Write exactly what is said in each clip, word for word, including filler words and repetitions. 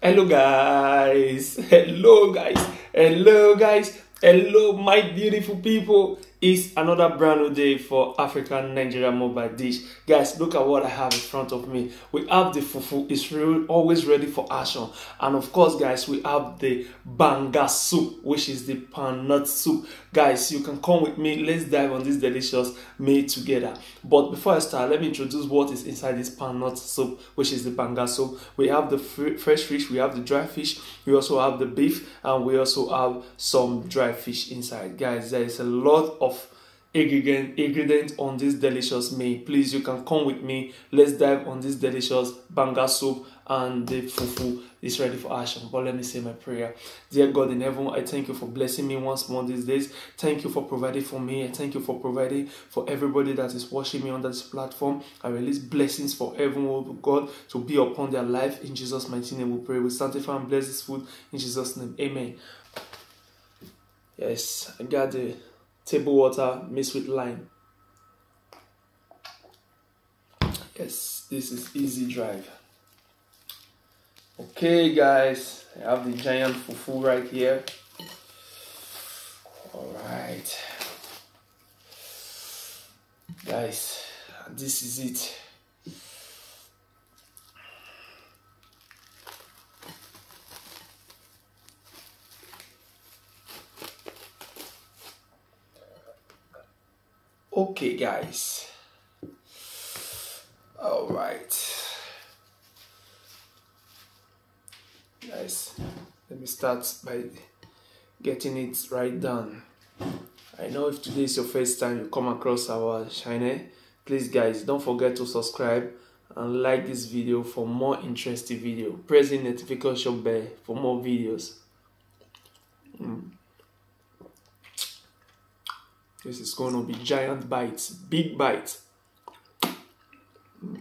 Hello guys, hello guys, hello guys, hello my beautiful people. It's another brand new day for African Nigeria mobile dish. Guys, look at what I have in front of me. We have the fufu, it's really always ready for action. And of course guys, we have the banga soup, which is the pan nut soup. Guys, you can come with me, let's dive on this delicious meal together. But before I start, let me introduce what is inside this pan nut soup, which is the banga soup. We have the fresh fish, we have the dry fish, we also have the beef, and we also have some dry fish inside. Guys, there is a lot of ingredient ingredient on this delicious meal. Please, you can come with me, let's dive on this delicious banga soup, and the fufu is ready for action. But let me say my prayer. Dear God in heaven, I thank you for blessing me once more these days. Thank you for providing for me. I thank you for providing for everybody that is watching me on this platform. I release blessings for everyone, God, to be upon their life. In Jesus' mighty name we pray. We sanctify and bless this food in Jesus' name. Amen. Yes, I got the table water mixed with lime. Yes, this is easy drive. Okay guys, I have the giant fufu right here. All right, guys, this is it. Okay guys, all right guys, let me start by getting it right done. I know if today is your first time you come across our channel, please guys, don't forget to subscribe and like this video for more interesting video. Press the notification bell for more videos. mm. This is going to be giant bites, big bites. Mm.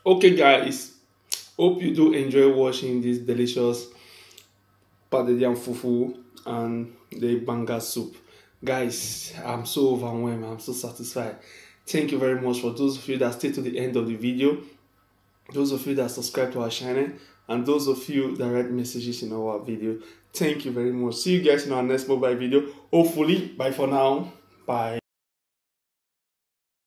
Okay guys, hope you do enjoy watching this delicious pounded yam fufu and the banga soup. Guys, I'm so overwhelmed, I'm so satisfied. Thank you very much for those of you that stay to the end of the video, those of you that subscribe to our channel, and those of you that write messages in our video. Thank you very much. See you guys in our next mobile video. Hopefully, bye for now. Bye.